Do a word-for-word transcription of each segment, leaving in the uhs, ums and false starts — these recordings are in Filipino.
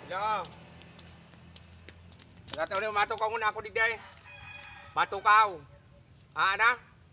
Hello. Nagataw na matukaw muna ako digday. Matukaw. Ah, ana?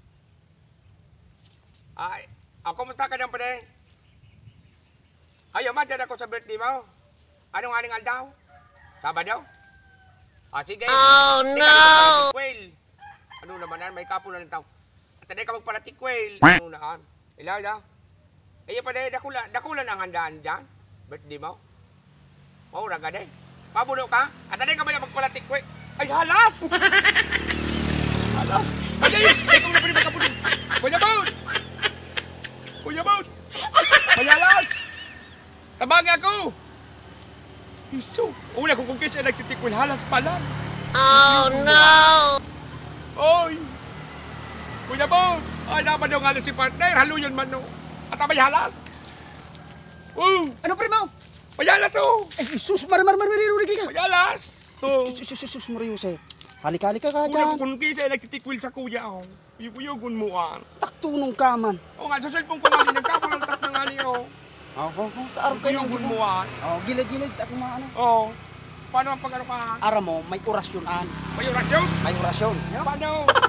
Ay, ako kumusta ka dyan pa day? Ayaw man, dyan ako sa birthday mo. Anong aning aldaw? Sabado? Ah, sige. Oh, Di no! ka Well, ano naman yan? May kapo na ng tao. At taday ka magpalatik, well. Ano na? Ilaw, ilaw. Ayaw pa day, dakula, dakula na ang handaan dyan. Birthday mo. Oh, raga day. Pabulo ka? At taday ka ba yung magpalatik, well? Ay, halas! Halas! Ay, ay, ikaw na pa rin magkapulo. Kuya Bout! Kuya Bout! May halas! Tabang ako! Iso, una kong kung kaya siya nagtitikwil, halas pala. Oh, no! Oy! Kuya Bout! Ay, naman yung halas si partner, haluyon man no. At may halas! Oh! Ano pre mo? May halas oh! Eh, sus, mar mar mar mariruri ka. May halas! Oh! Sus, sus, sus, Mariuse. Halik-halik ka ka Una dyan. kong kung kaya siya nagtitikwil sa kuya oh. Uyug-uyugon mo ah. Taktunong ka man. O nga, sa cellphone ko nga din, nagkapo ng tak na nga niyo. Oh, oh, oh, taarap kayo ng Uyugon mo ah. Oh, gilid-gilid ako maano. Oh. Paano ang pag-ano ka? Ara mo, may orasyon an. May orasyon? May orasyon. Paano?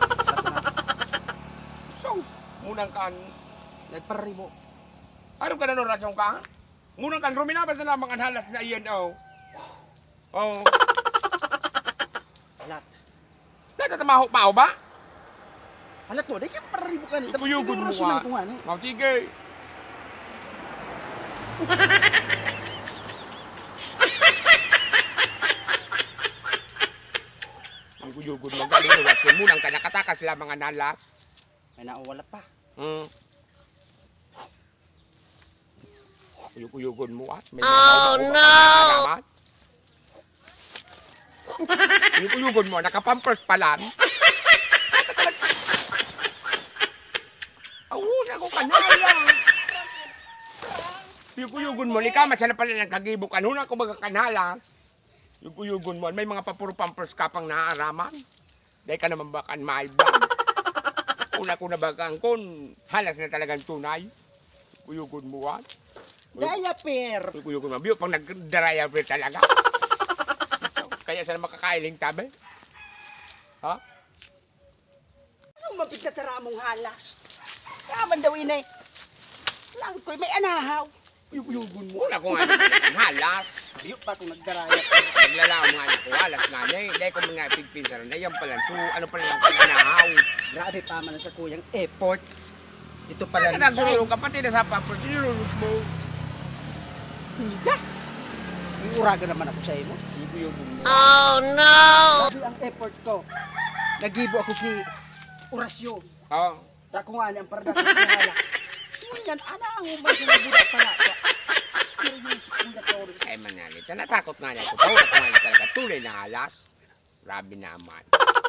So, munang kan. Nagparari mo. Ano ka na no rasyon ka? Munang kan, ruminabas na lamang ang halas na iyan oh. Oh. Alat. Natatamaho pa ba? Alat mo, di ka parari mo ka ni. Uyugon mo orasyon ah. ko nga ni. Oh, sige. Ang uyugon mo galing no rasyon. Munang ka nakatakas lamang ang halas. May nauwalat pa. Hmm. Uyug-uyugon mo at may Oh, no! Uyug-uyugon mo, nakapampers pa lang. Awuna ko kanala. Uyug-uyugon mo, likamat sana pala ng kagibok. Ano na ko baga kanalas? Uyug-uyugon mo, may mga papuro pampers ka pang naaaraman. Dahil ka naman bakan maibang. Una ko na bagang kon, halas na talagang tunay. Uyugon mo at. Daya per. Uyugon mo, biyo pang nagdaraya per talaga. Kaya sana makakailing tabi. Ha? Ano mapigtatara mong halas? Kaman daw inay. Lang ko'y may anahaw. Uyugon mo. Una ko nga ang halas. Biyo pa kung nagdaraya. Naglalaw nga na ko, halas nga na eh. Dahil ko mga pigpinsa ron, yan pala. So, ano pala lang kanahaw. Grabe pa man sa kuyang effort. Ito pala. Kaya nagsulong ka, pati na sa papel, sinulong mo. Hindi. May uraga naman ako sa imo. Uyugon mo. Oh, no! Grabe ang effort ko. Nagibo ako si orasyon. Oo. Dako nga niyang parada ko hala. Yan, ana ang umay sa nabuda pa na. Seryoso kong gatoro. Ay manali, natakot nga niya ako. Tawag ko nga niya talaga, tuloy na halas. Grabe naman.